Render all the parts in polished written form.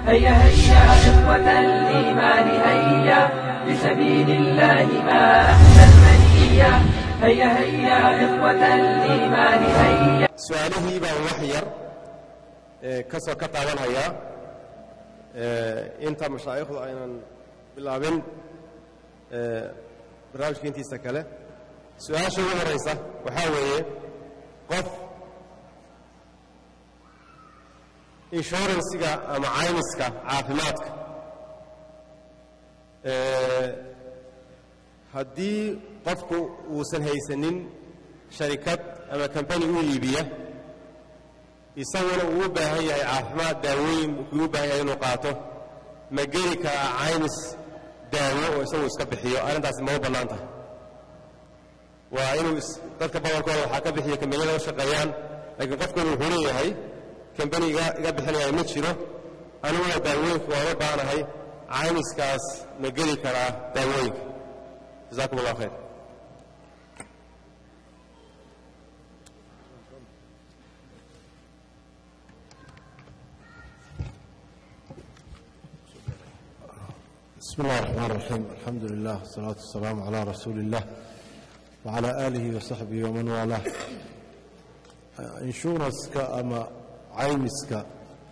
هيا هيا إخوة الإيمان هيا لسبيل الله ما أحلى المنية هيا هيا إخوة الإيمان هيا. سؤاله بان وحير كسو كتابان هيا انت مشايخ ايضا بلابن برنامجك انتي سكله سؤال شو horeysa waxa weeye qof insurance-ga ama caymiska caafimaadka haddii qofku uusan haysanin sharikad ama company u iibiya isaguna uu u baahan yahay caafimaad daawooyin uu u baahan yahay inuu qaato ma geli karaa caymis daawo oo isagu iska bixiyo arrintaasi ma u bannaan tahay waa inuu dadka badankooda waxaa ka bixiya kambaniyada u shaqeeyaan laakiin qofkan wuxuu leeyahay kambani iga bixinaya ma jiro aniguna daawooyinka waan u baanahay caymiskaas ma geli karaa daawooyinka jazaakum allah khayr. بسم الله الرحمن الرحيم الحمد لله والصلاة والسلام على رسول الله وعلى آله وصحبه ومن والاه. insurance ama caymiska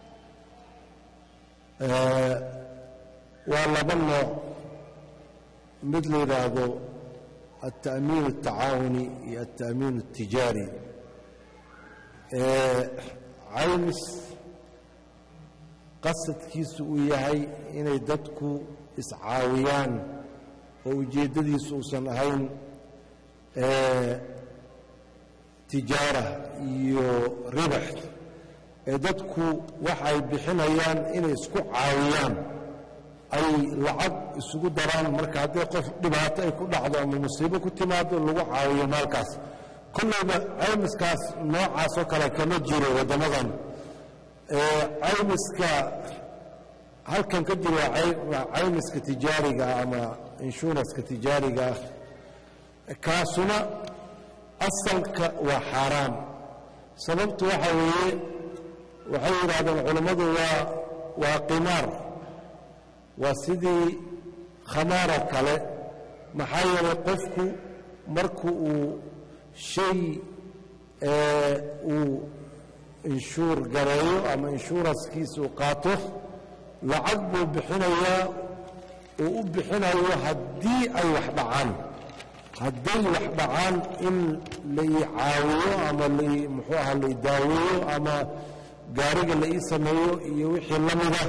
waa laba nooc mid la yidhaahdo التأمين التعاوني iyo التأمين التجاري. caymis qasadkiisu uu yahay inay dadku iscaawiyaan oo ujeeddadiisu uusan ahayn tijaara iyo ribax ee dadku waxay bixinayaan inay isku caawiyaan ay lacag isugu daraan marka haddii qof dhibaato ay ku dhacdo ama musiibo ku timaado lagu caawiyo maalkaas. kollayba caymiskaas noocaas oo kale kama jiro waddamadan. caymiska halkan ka jiro waa caymiska tijaariga ama insurance-ka tijaariga kaasuna asalka waa xaaraam. sababtu waxa weeye waxay yidhaahdeen culammadu waa qimaar, waa sidii khamaara kale. maxaa yeelay qofku marku uu shay uu inshuur gareeyo ama inshuranskiisa uu qaato lacag buu bixinayaa uu u bixinayo haddii ay wax dhacaan. hadday wax dhacaan in la ii caawiyo ama muxuu ahaa la ii daaweeyo ama gaariga la ii sameeyo iyo wixii la mida.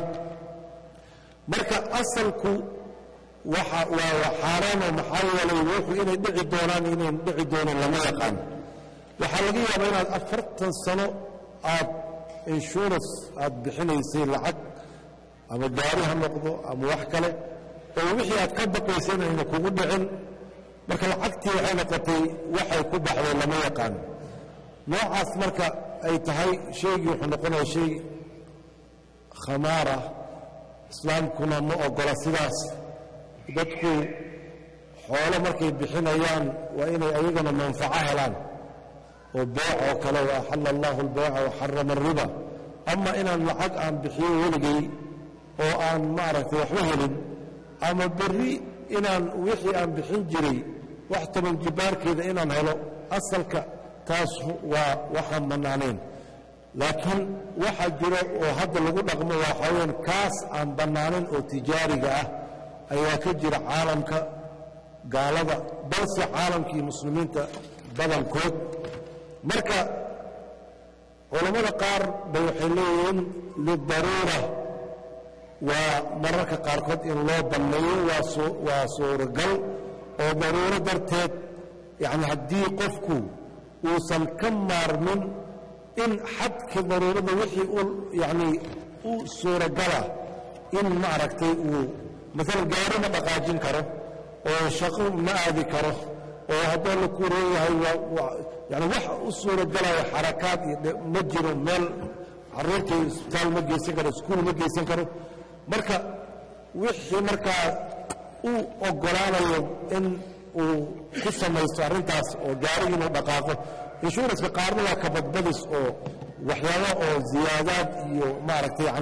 marka asalku waa xaaraano maxaa yeelay wuxuu inay dhici doonaan inayn dhici doonin lama yaqaan. waxaa laga yaabaa inaad 40 sano aad insurance aad bixinaysay lacag ama gaari ha noqdo ama wax kale oo wixii aad ka baqaysay inayna kugu dhicin marka lacagtii waxay noqotay waxay ku baxday lama yaqaan. noocaas marka ay tahay shaygii wuxuu noqonaya shay khamaara. islaamkuna ma ogola sidaas. dadku xoolo markay bixinayaan waa inay ayagana manfaco helaan oo beec oo kale wa axalla allahu albayca wa xarama alriba. ama inaan lacag aan bixiyo weligay oo aan maaragtay waxba helin ama berri inaan wixii aan bixin jiray wax toban jibaarkeeda inaan helo asalka taas waa waxaan bannaanayn. laakiin waxaa jiro oo hadda lagu dhaqmo waxaa weyn kaas aan bannaanayn oo tijaariga ah ayaa ka jira caalamka gaalada balse caalamkii muslimiinta badankood. marka culammada qaar bay waxay leeyihiin lidaruura waa mararka qaarkood in loo banneeyo waa suuragal oo daruuro darteed yacni haddii qofku uusan ka maarmin in xadka daruurada wixii yacni u suuragala in maaragtay uu maalan gaari ma dhaqaajin karo oo shaqo ma aadi karo oo hadduu la ku reeyahay yani wax u suuragalaya xarakaad ma jiro meel carruurtay isbitaal ma geysan karo iskuul ma geysan karo. marka wixii markaa u oggolaanayo in uu ku samaysto arrintaas oo gaarigi inuu dhaqaaqo. insurance-ka qaarna waa ka badbadis oo waxyaaba oo ziyaadaad iyo maaragtay yacni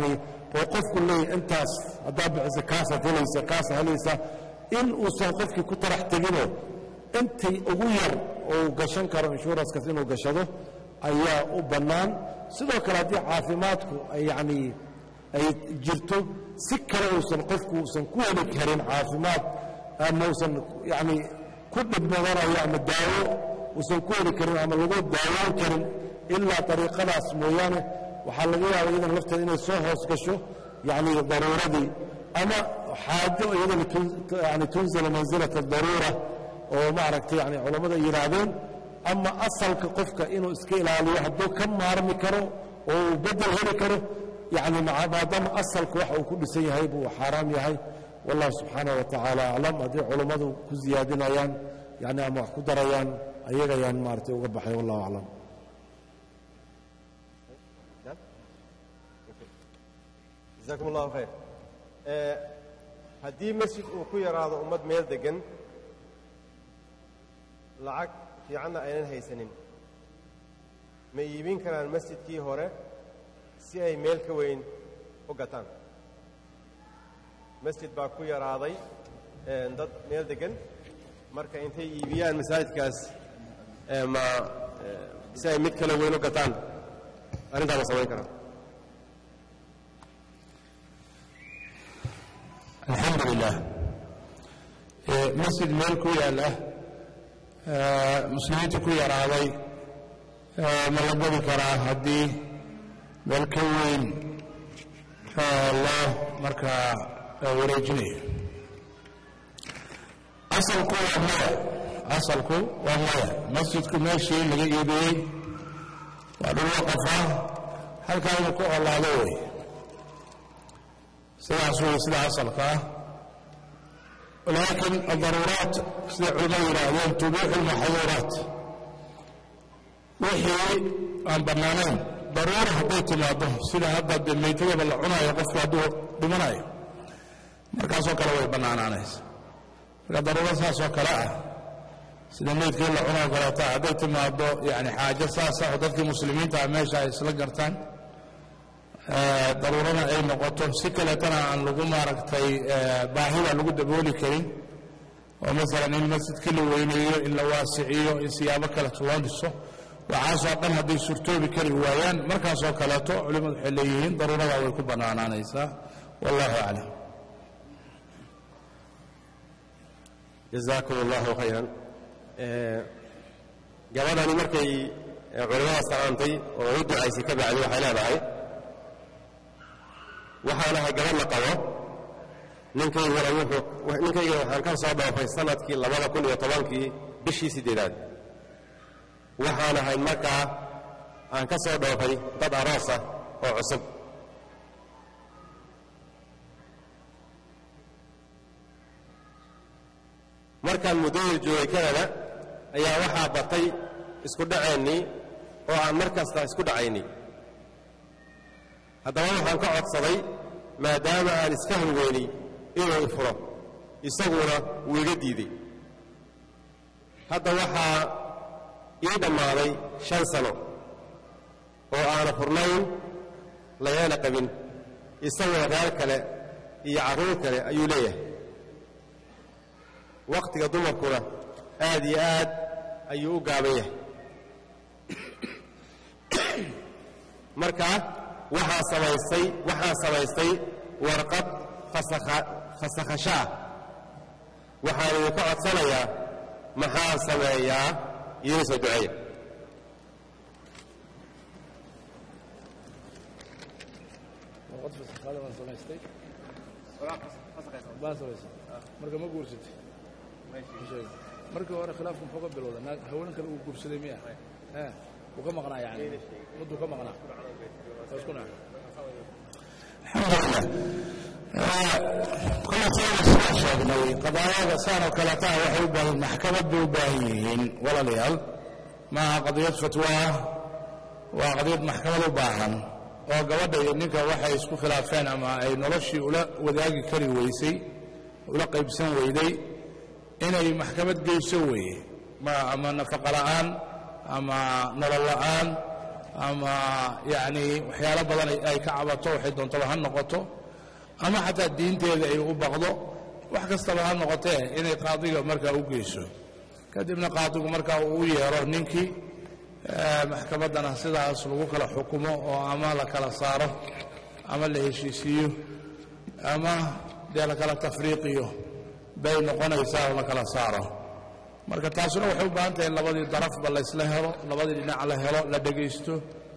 oo qofku leeyahay intaas haddaa bixisa kaasaad helaysa kaasa helaysa in uusan qofkii ku tarax teginoo intii ugu yar oo gashan karo inshuranskaas inuu gashado ayaa u bannaan sidoo kale haddii caafimaadku yacni ay jirto si kale uusan qofku uusan ku heli karin caafimaad ama uusan yacni ku dhibmadanayo ama daawo uusan ku heli karin ama lagu daawoon karin ilaa dariiqadaas mooyaane waxaa laga yaaba iyadan lafteeda inay soo hoos gasho yacni daruuradii ama xaajo iyadana yani tunzila mansilata daruura oo maaragtay yani culammada ay yidhaahdeen ama asalka qofka inuu iska ilaaliyo hadduu ka maarmi karo oo uu beddel heli karo yani maadaama asalka waxa uu ku dhisan yahay buu xaaraam yahay wallahu subxaanaه wa tacaala aclam haddii culammadu ku ziyaadinayaan yani ama wax ku darayaan ayaga ayaan maaragtay uga baxay wallahu aclam jazakum allahu khayr haddii masjid uu ku yaraado ummad meel deggan lacag fiicanna aynan haysanin ma iibin karaan masjidkii hore si ay meel ka weyn u gataan masjid baa ku yaraaday dad meel deggan marka intay iibiyaan masaajidkaas ma si ay mid kale weyn u gataan arrintaa ma samayn karaan الحمد لله مسجد meel ku yaala muslimiinta ku yaraaday ma la gadi karaa haddii meel ka weyn loo markaa wareejinayo asalku waa maya masjidku meeshii laga iibiyey waa dhul waqafa halkaa inuu ku olaado wey sidaas wey sida asalka ah walaakin adaruuraat sida culimadu yidhaahdeen tubiixu lmaxduuraat wixii aan bannaanayn daruura hadday timaado sida hadda dee meytadaba la cunayo qofku hadduu dhimanayo markaasoo kale way bannaanaanaysa marka daruura saasoo kale ah sida meydkii la cunayo kaleeta hadday timaado yani xaajo saasa oo dadkii muslimiinta ah meesha ay isla gartaan daruurana ay noqoto si kaleetana aan lagu maaragtay baahida lagu dabooli karin oo masalan in masjidkii la weyneeyo in la waasiciyo in siyaabo kaleeto loo dhiso waxaasoo dhan hadday surtoobi kari waayaan markaasoo kaleeto culimmadu waxay leeyihiin daruuradaa way ku bannaanaanaysaa wallahu aclam jazaakum allahu khayran gabadhani markay culimmada salaantay oo u ducaysay ka bacdi waxay leedahay waxaan ahay gabadh la qabo ninkaygana waxaan ka soo dhoofay sanadkii 2010kii bishii 8aad waxaan ahay markaa aan ka soo dhoofay dad aroos ah oo cusub markaan muddada joogay Canada ayaa waxaa batay isku dhaceennii oo aan mar kasta isku dhacaynay haddaba waxaan ka codsaday maadaama aan isfahmi weynay inuu i furo isaguna wuu iga diiday hadda waxaa ii dhammaaday 5 sano oo aana furnayn layaana qabin isaguna reer kale iyo carruur kale ayuu leeyahay wakhtiga dumarkuna aad iyo aad ayuu u gaaban yahay markaa waxaan samaystay warqad fasakhasho ah waxaan idinka codsanayaa maxaan sameeyaa idiin soo duceeya marka ma guursatay markii hore khilaafku muxuu ka bilowday haween kale uu guursaday miya uu ka maqnaa yani mudduu ka maqnaa isku naa sheegnay qadaayada saanoo kaleeta waxay u baahan maxkamad bay u baahan yihiin walaalayaal maaha qadiyad fatwa waa qadiyad maxkamad u baahan oo gabadha iyo ninka waxay isku khilaafeen ama ay noloshii ula wadaagi kari weysay ula qaybsan weyday inay maxkamad geyso weeye ama nafaqa la'aan ama nolol la'aan ama yacni waxyaalo badan ay ka cabato waxay doontaba ha noqoto ama xataa diinteeda ay u baqdo wax kastaba ha noqotee inay qaadiga markaa u geyso kadibna qaadigu markaa uu u yeero ninkii maxkamaddana sidaas lagu kala xukumo oo ama la kala saaro ama la heshiisiiyo ama dee la kala tafriiqiyo bay noqonaysaa oo la kala saaro marka taasuna waxay u baahan tahay in labadii darafba laysla helo labadii dhinac la helo la dhegaysto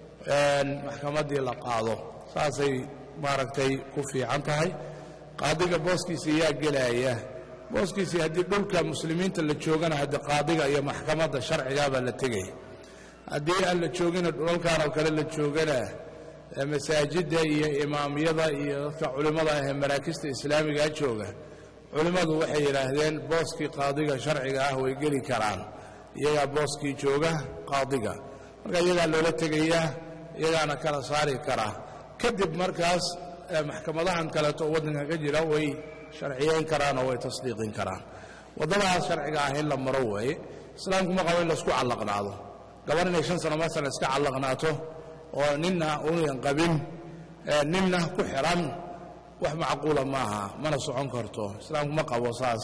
maxkamaddii la qaado saasay maaragtay ku fiican tahay qaadiga booskiisii yaa gelaya booskiisii haddii dhulka muslimiinta la joogana haddii qaadiga iyo maxkamadda sharcigaabaa la tegay haddii aan la joogina dhulalkan oo kale la joogana masaajidda iyo imaamyada iyo dadka culimmada ah ee maraakista islaamigaa jooga culimmadu waxay yidhaahdeen booskii qaadiga sharciga ah way geli karaan iyagaa booskii jooga qaadiga marka iyagaa loola tegayaa iyagaana kala saari karaa kadib markaas maxkamadahan kaleeto oo waddanka ka jira way sharciyeyn karaan oo way tasdiiqin karaan waddadahaas sharciga ah in la maro weeye islaamku ma qabo in laisku callaqnaado gabar inay 5 sano masalan iska callaqnaato oo ninna uunan qabin ninna ku xiran wax macquula maaha mana socon karto islaamku ma qabo saas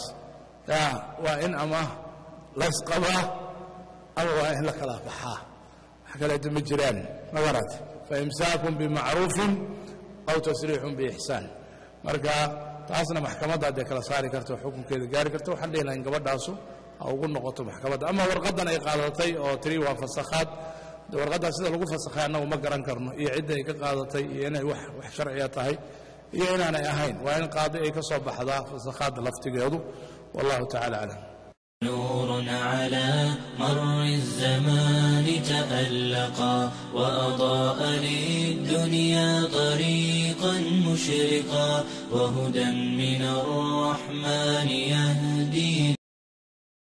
waa in ama laysqabaa ama waa in la kala baxaa wax kaleeto ma jiraan ma garat faimsaakun bimacruufin aw tasriixun biixsaan marka taasna maxkamadda hadday kala saari karto xukunkeeda gaari karto waxaan dhihi lahayn gabadhaasu ha ugu noqoto maxkamadda ama warqaddan ay qaadatay oo tiri waa fasakhaad warqaddaas sida lagu fasakhay annagu ma garan karno iyo cidda ay ka qaadatay iyo inay wax sharciya tahay iyo inaanay ahayn waa in qaadi ay ka soo baxdaa fasakhaadda laftigeedu wallahu tacala aclam نور على مر الزمان تألقا وأضاء للدنيا طريقا مشرقا وهدى من الرحمن يهدي